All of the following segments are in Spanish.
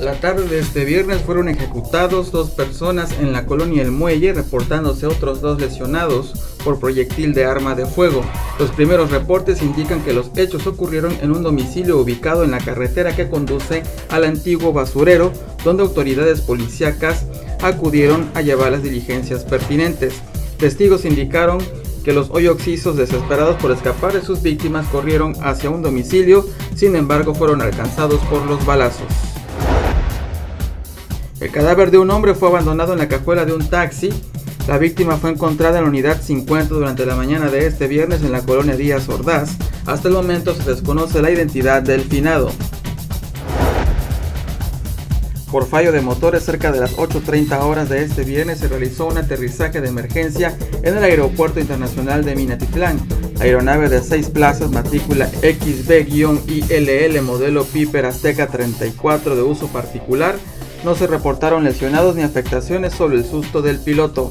La tarde de este viernes fueron ejecutados 2 personas en la colonia El Muelle, reportándose otros 2 lesionados por proyectil de arma de fuego. Los primeros reportes indican que los hechos ocurrieron en un domicilio ubicado en la carretera que conduce al antiguo basurero, donde autoridades policíacas acudieron a llevar las diligencias pertinentes. Testigos indicaron que los hoy occisos, desesperados por escapar de sus víctimas, corrieron hacia un domicilio, sin embargo fueron alcanzados por los balazos. El cadáver de un hombre fue abandonado en la cajuela de un taxi. La víctima fue encontrada en la unidad 50 durante la mañana de este viernes en la colonia Díaz Ordaz. Hasta el momento se desconoce la identidad del finado. Por fallo de motores, cerca de las 8:30 horas de este viernes se realizó un aterrizaje de emergencia en el Aeropuerto Internacional de Minatitlán. La aeronave de 6 plazas, matrícula XB-ILL, modelo Piper Azteca 34 de uso particular. No se reportaron lesionados ni afectaciones, solo el susto del piloto.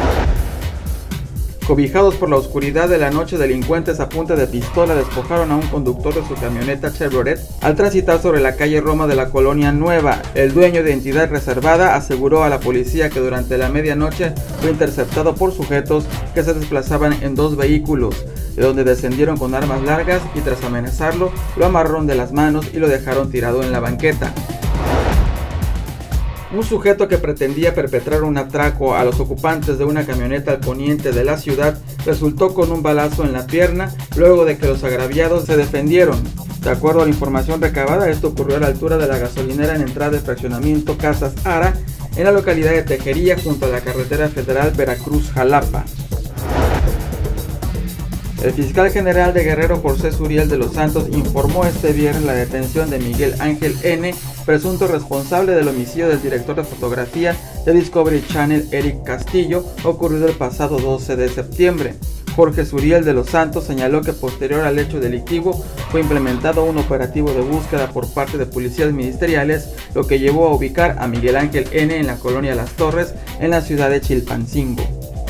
Cobijados por la oscuridad de la noche, delincuentes a punta de pistola despojaron a un conductor de su camioneta Chevrolet al transitar sobre la calle Roma de la Colonia Nueva. El dueño de identidad reservada aseguró a la policía que durante la medianoche fue interceptado por sujetos que se desplazaban en 2 vehículos, de donde descendieron con armas largas y tras amenazarlo, lo amarraron de las manos y lo dejaron tirado en la banqueta. Un sujeto que pretendía perpetrar un atraco a los ocupantes de una camioneta al poniente de la ciudad resultó con un balazo en la pierna luego de que los agraviados se defendieron. De acuerdo a la información recabada, esto ocurrió a la altura de la gasolinera en entrada del fraccionamiento Casas Ara, en la localidad de Tejería, junto a la carretera federal Veracruz-Jalapa. El fiscal general de Guerrero, José Suriel de los Santos, informó este viernes la detención de Miguel Ángel N., presunto responsable del homicidio del director de fotografía de Discovery Channel, Eric Castillo, ocurrido el pasado 12 de septiembre. Jorge Suriel de los Santos señaló que posterior al hecho delictivo fue implementado un operativo de búsqueda por parte de policías ministeriales, lo que llevó a ubicar a Miguel Ángel N. en la colonia Las Torres, en la ciudad de Chilpancingo.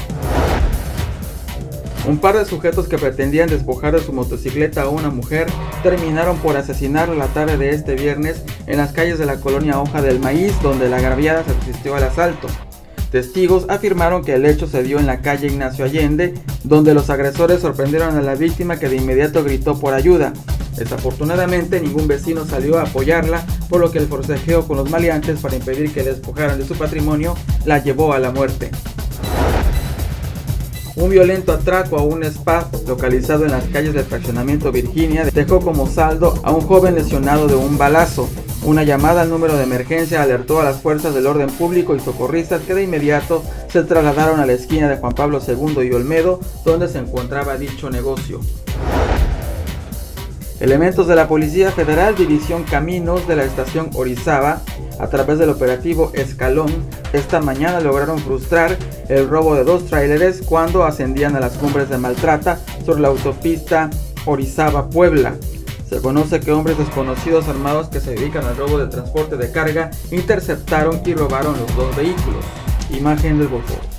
Un par de sujetos que pretendían despojar de su motocicleta a una mujer terminaron por asesinarla la tarde de este viernes en las calles de la colonia Hoja del Maíz, donde la agraviada se resistió al asalto. Testigos afirmaron que el hecho se dio en la calle Ignacio Allende, donde los agresores sorprendieron a la víctima, que de inmediato gritó por ayuda. Desafortunadamente, ningún vecino salió a apoyarla, por lo que el forcejeo con los maleantes para impedir que despojaran de su patrimonio la llevó a la muerte. Un violento atraco a un spa localizado en las calles del fraccionamiento Virginia dejó como saldo a un joven lesionado de un balazo. Una llamada al número de emergencia alertó a las fuerzas del orden público y socorristas, que de inmediato se trasladaron a la esquina de Juan Pablo II y Olmedo, donde se encontraba dicho negocio. Elementos de la Policía Federal, División Caminos de la estación Orizaba, a través del operativo Escalón, esta mañana lograron frustrar el robo de 2 tráileres cuando ascendían a las Cumbres de Maltrata sobre la autopista Orizaba-Puebla. Se conoce que hombres desconocidos armados que se dedican al robo de transporte de carga interceptaron y robaron los 2 vehículos. Imagen del Bofo.